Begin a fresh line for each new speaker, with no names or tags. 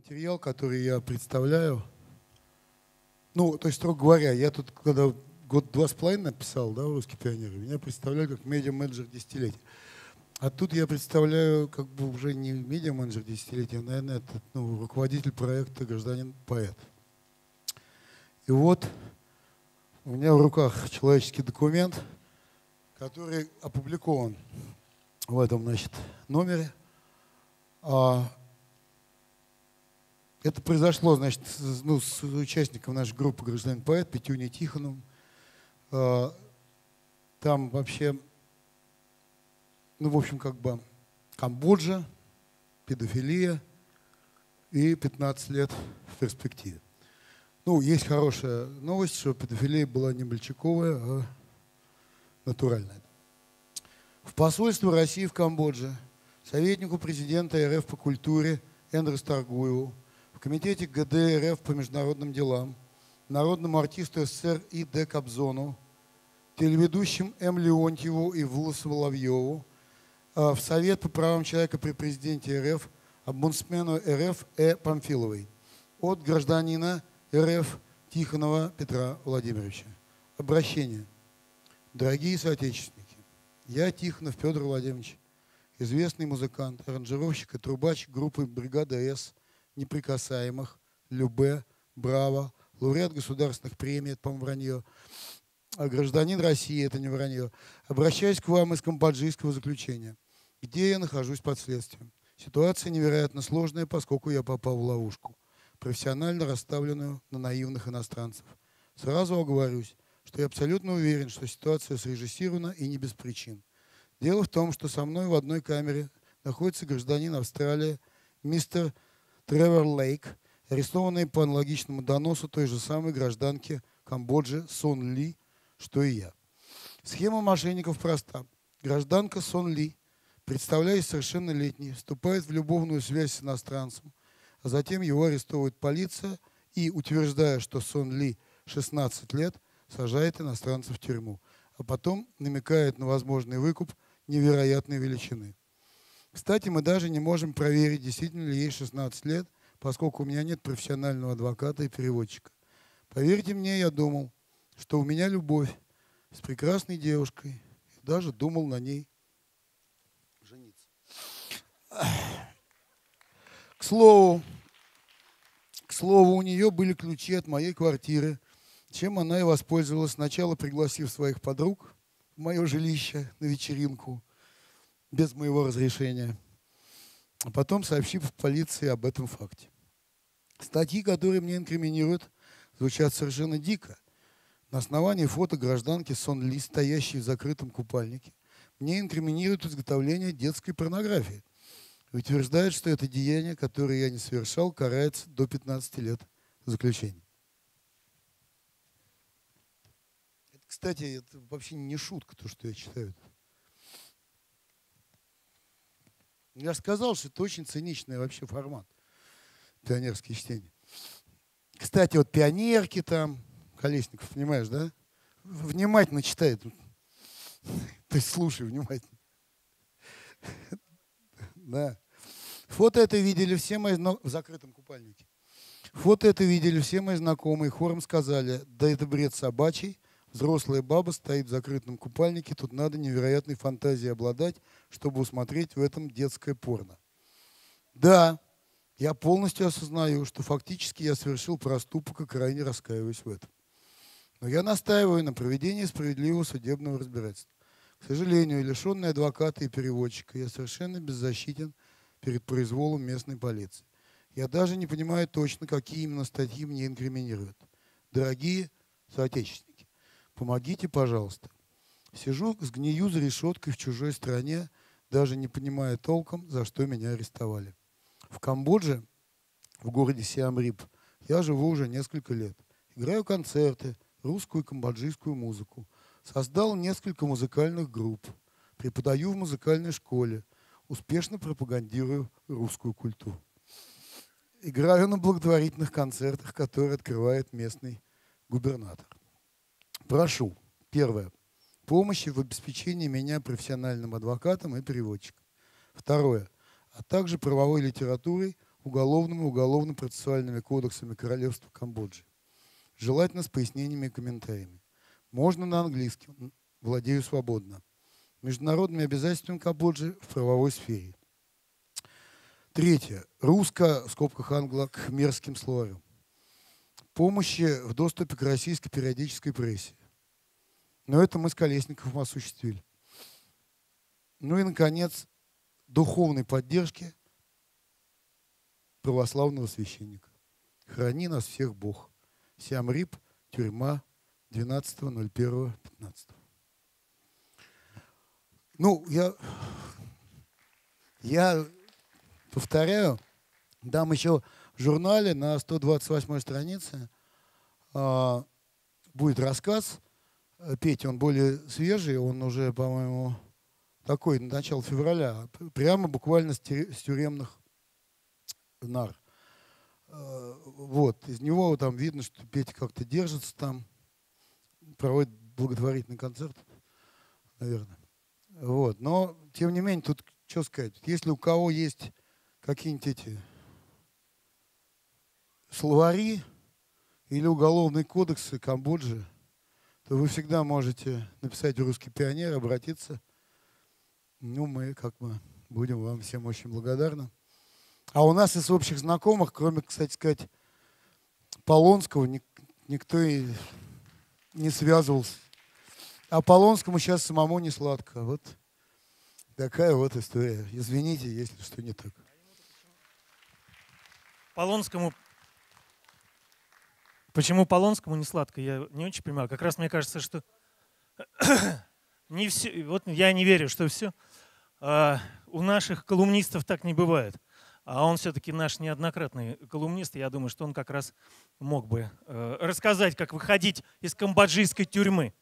Материал, который я представляю, ну, то есть, строго говоря, я тут, когда год 2,5 написал, да, в «Русский пионер», меня представляли как медиа-менеджер десятилетия. А тут я представляю как бы уже не медиа-менеджер десятилетия, а, наверное, это, руководитель проекта «Гражданин-поэт». И вот у меня в руках человеческий документ, который опубликован в этом, значит, номере. Это произошло, значит, с участником нашей группы «Гражданин-поэт» Петюней Тихоновым. Там вообще, в общем, как бы Камбоджа, педофилия и 15 лет в перспективе. Есть хорошая новость, что педофилия была не мальчиковая, а натуральная. В посольстве России в Камбодже советнику президента РФ по культуре Эндрю Таргуеву, в комитете ГД РФ по международным делам, народному артисту СССР И.Д. Кобзону, телеведущим М. Леонтьеву и Власу Воловьеву, в Совет по правам человека при президенте РФ, омбудсмену РФ Памфиловой от гражданина РФ Тихонова Петра Владимировича. Обращение. Дорогие соотечественники, я Тихонов Петр Владимирович, известный музыкант, аранжировщик и трубач группы «Бригада С», «Неприкасаемых», «Любе», «Браво», лауреат государственных премий, это, по-моему, вранье, гражданин России, это не вранье. Обращаюсь к вам из камбоджийского заключения, где я нахожусь под следствием. Ситуация невероятно сложная, поскольку я попал в ловушку, профессионально расставленную на наивных иностранцев. Сразу оговорюсь, что я абсолютно уверен, что ситуация срежиссирована и не без причин. Дело в том, что со мной в одной камере находится гражданин Австралии, мистер Тревор Лейк, арестованный по аналогичному доносу той же самой гражданки Камбоджи Сон Ли, что и я. Схема мошенников проста. Гражданка Сон Ли, представляясь совершеннолетней, вступает в любовную связь с иностранцем, а затем его арестовывает полиция и, утверждая, что Сон Ли 16 лет, сажает иностранца в тюрьму, а потом намекает на возможный выкуп невероятной величины. Кстати, мы даже не можем проверить, действительно ли ей 16 лет, поскольку у меня нет профессионального адвоката и переводчика. Поверьте мне, я думал, что у меня любовь с прекрасной девушкой, и даже думал на ней жениться. К слову, у нее были ключи от моей квартиры, чем она и воспользовалась, сначала пригласив своих подруг в мое жилище на вечеринку без моего разрешения, а потом сообщив полиции об этом факте. Статьи, которые мне инкриминируют, звучат совершенно дико. На основании фото гражданки Сон Ли, стоящей в закрытом купальнике, мне инкриминируют изготовление детской порнографии. Утверждают, что это деяние, которое я не совершал, карается до 15 лет заключения. Это, кстати, это вообще не шутка, то, что я читаю. Я сказал, что это очень циничный вообще формат. Пионерские чтения. Кстати, вот пионерки там, Колесников, понимаешь, да? Внимательно читает. То есть слушай внимательно. Да. Фото это видели все мои в закрытом купальнике. Фото это видели все мои знакомые, хором сказали: да это бред собачий, взрослая баба стоит в закрытом купальнике, тут надо невероятной фантазией обладать, чтобы усмотреть в этом детское порно. Да, я полностью осознаю, что фактически я совершил проступок и крайне раскаиваюсь в этом. Но я настаиваю на проведении справедливого судебного разбирательства. К сожалению, лишенный адвоката и переводчика, я совершенно беззащитен перед произволом местной полиции. Я даже не понимаю точно, какие именно статьи мне инкриминируют. Дорогие соотечественники, помогите, пожалуйста. Сгнию за решеткой в чужой стране, даже не понимая толком, за что меня арестовали. В Камбодже, в городе Сиам-Рип, я живу уже несколько лет. Играю концерты, русскую и камбоджийскую музыку. Создал несколько музыкальных групп. Преподаю в музыкальной школе. Успешно пропагандирую русскую культуру. Играю на благотворительных концертах, которые открывает местный губернатор. Прошу, первое, помощи в обеспечении меня профессиональным адвокатом и переводчиком. Второе, а также правовой литературой уголовным и уголовно-процессуальными кодексами Королевства Камбоджи. Желательно с пояснениями и комментариями. Можно на английском, владею свободно. Международными обязательствами Камбоджи в правовой сфере. Третье. Русско, в скобках англо, к мерзким словарям. Помощи в доступе к российской периодической прессе. Но это мы с Колесниковым осуществили. Ну и, наконец, духовной поддержки православного священника. Храни нас всех Бог. Сиам Рип, тюрьма, 12.01.15. Ну, я повторяю, дам еще в журнале на 128 странице будет рассказ. Петя, он более свежий, он уже, по-моему, такой, начало февраля, прямо буквально с тюремных нар. Вот, из него там видно, что Петя как-то держится там, проводит благотворительный концерт, наверное. Вот, но, тем не менее, тут что сказать, если у кого есть какие-нибудь эти словари или уголовные кодексы Камбоджи, то вы всегда можете написать в «Русский пионер», обратиться. Ну, мы как бы будем вам всем очень благодарны. А у нас из общих знакомых, кроме, кстати сказать, Полонского, никто и не связывался. А Полонскому сейчас самому не сладко. Вот такая вот история. Извините, если что не так.
Полонскому... Почему Полонскому не сладко, я не очень понимаю. Как раз мне кажется, что не все, вот я не верю, что все. У наших колумнистов так не бывает. А он все-таки наш неоднократный колумнист. Я думаю, что он как раз мог бы рассказать, как выходить из камбоджийской тюрьмы.